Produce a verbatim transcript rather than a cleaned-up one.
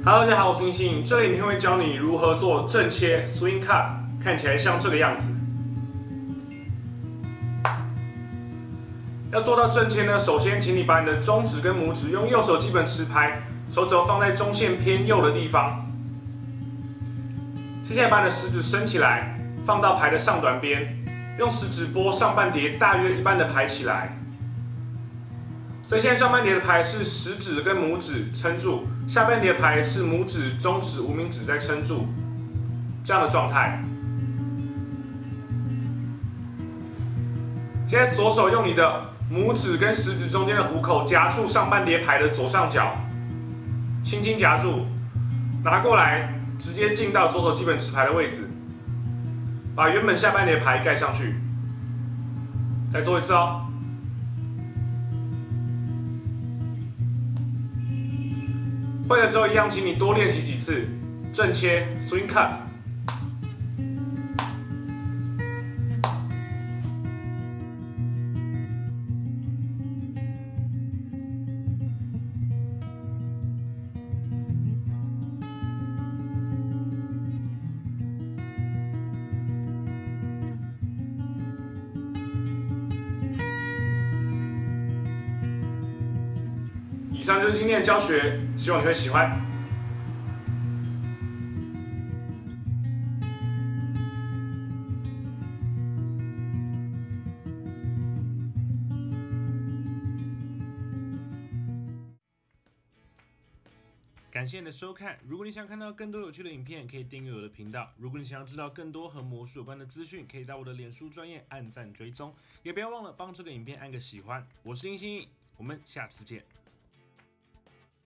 Hello， 大家好，我是星星。这个影片会教你如何做正切 swing cut， 看起来像这个样子。要做到正切呢，首先请你把你的中指跟拇指用右手基本持拍，手指头放在中线偏右的地方。接下来把你的食指伸起来，放到牌的上端边，用食指拨上半叠大约一半的牌起来。 所以现在上半叠的牌是食指跟拇指撑住，下半叠的牌是拇指、中指、无名指在撑住，这样的状态。现在左手用你的拇指跟食指中间的虎口夹住上半叠牌的左上角，轻轻夹住，拿过来，直接进到左手基本持牌的位置，把原本下半叠牌盖上去。再做一次哦。 会了之后，一样，请你多练习几次正切 swing cut。以上就是今天的教学，希望你会喜欢。感谢你的收看。如果你想看到更多有趣的影片，可以订阅我的频道。如果你想要知道更多和魔术有关的资讯，可以到我的脸书专页按赞追踪，也不要忘了帮这个影片按个喜欢。我是林星，我们下次见。